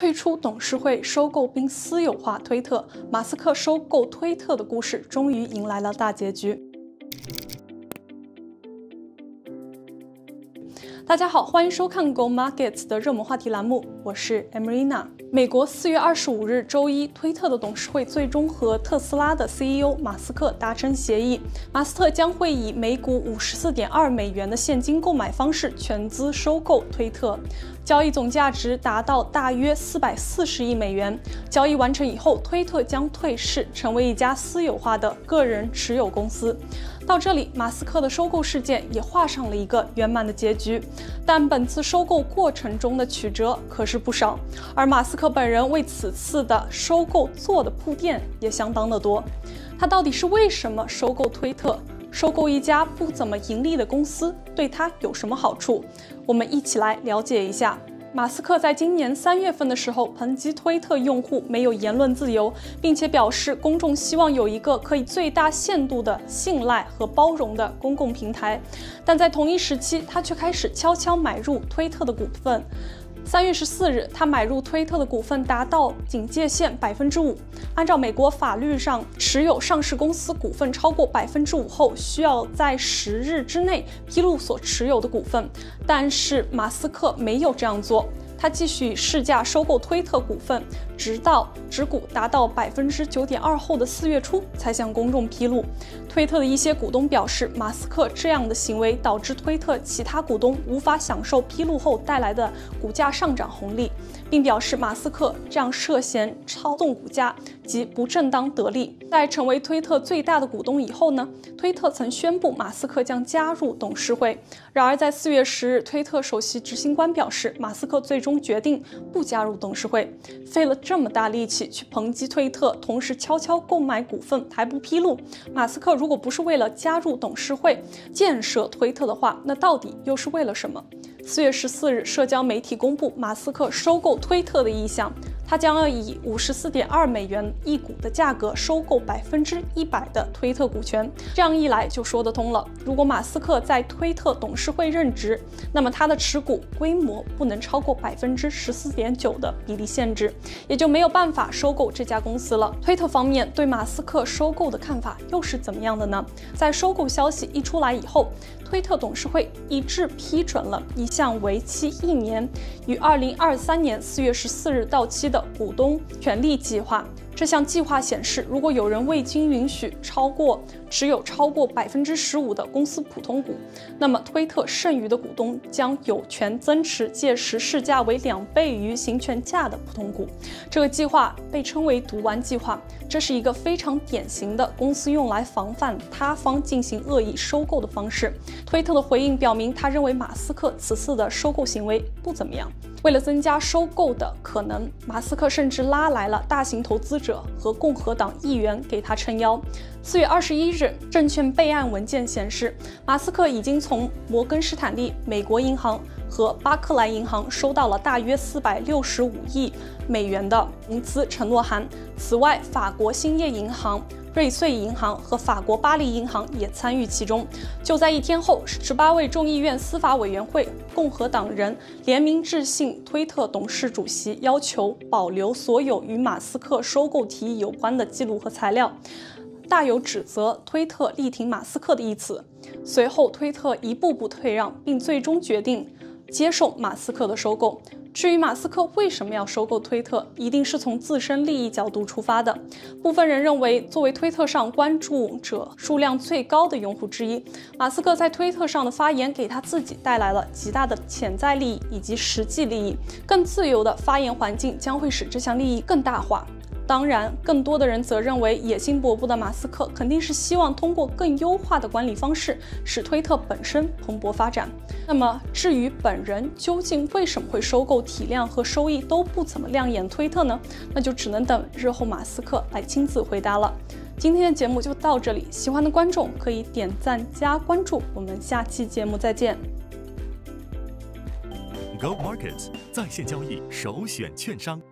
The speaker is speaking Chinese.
退出董事会，收购并私有化推特，马斯克收购推特的故事终于迎来了大结局。大家好，欢迎收看 Go Markets 的热门话题栏目，我是 Emerina。美国4月25日周一，推特的董事会最终和特斯拉的 CEO 马斯克达成协议，马斯克将会以每股54.2美元的现金购买方式全资收购推特，交易总价值达到大约440亿美元。交易完成以后，推特将退市，成为一家私有化的个人持有公司。到这里，马斯克的收购事件也画上了一个圆满的结局。但本次收购过程中的曲折可是不少，而马斯克本人为此次的收购做的铺垫也相当的多。他到底是为什么收购推特？收购一家不怎么盈利的公司对他有什么好处？我们一起来了解一下。马斯克在今年3月份的时候抨击推特用户没有言论自由，并且表示公众希望有一个可以最大限度的信赖和包容的公共平台。但在同一时期，他却开始悄悄买入推特的股份。3月14日，他买入推特的股份达到警戒线5%。按照美国法律上，持有上市公司股份超过5%后，需要在10日之内披露所持有的股份。但是马斯克没有这样做，他继续市价收购推特股份，直到持股达到9.2%后的4月初才向公众披露。推特的一些股东表示，马斯克这样的行为导致推特其他股东无法享受披露后带来的股价上涨红利，并表示马斯克这样涉嫌操纵股价及不正当得利。在成为推特最大的股东以后呢，推特曾宣布马斯克将加入董事会。然而在4月10日，推特首席执行官表示，马斯克最终决定不加入董事会。费了这么大力气去抨击推特，同时悄悄购买股份还不披露，马斯克如果不是为了加入董事会建设推特的话，那到底又是为了什么？4月14日，社交媒体公布马斯克收购推特的意向，他将要以54.2美元一股的价格收购100%的推特股权。这样一来就说得通了，如果马斯克在推特董事会任职，那么他的持股规模不能超过14.9%的比例限制，也就没有办法收购这家公司了。推特方面对马斯克收购的看法又是怎么样的呢？在收购消息一出来以后，推特董事会一致批准了一项为期1年、于2023年4月14日到期的股东权利计划。这项计划显示，如果有人未经允许持有超过15%的公司普通股，那么推特剩余的股东将有权增持届时市价为2倍于行权价的普通股。这个计划被称为毒丸计划，这是一个非常典型的公司用来防范他方进行恶意收购的方式。推特的回应表明，他认为马斯克此次的收购行为不怎么样。为了增加收购的可能，马斯克甚至拉来了大型投资者和共和党议员给他撑腰。4月21日，证券备案文件显示，马斯克已经从摩根士坦利、美国银行和巴克莱银行收到了大约465亿美元的融资承诺函。此外，法国兴业银行、瑞穗银行和法国巴黎银行也参与其中。就在1天后，18位众议院司法委员会共和党人联名致信推特董事主席，要求保留所有与马斯克收购提议有关的记录和材料，大有指责推特力挺马斯克的意思。随后，推特一步步退让，并最终决定接受马斯克的收购。至于马斯克为什么要收购推特，一定是从自身利益角度出发的。部分人认为，作为推特上关注者数量最高的用户之一，马斯克在推特上的发言给他自己带来了极大的潜在利益以及实际利益。更自由的发言环境将会使这项利益更大化。当然，更多的人则认为，野心勃勃的马斯克肯定是希望通过更优化的管理方式，使推特本身蓬勃发展。那么，至于本人究竟为什么会收购体量和收益都不怎么亮眼推特呢？那就只能等日后马斯克来亲自回答了。今天的节目就到这里，喜欢的观众可以点赞加关注，我们下期节目再见。 Go Markets 在线交易首选券商。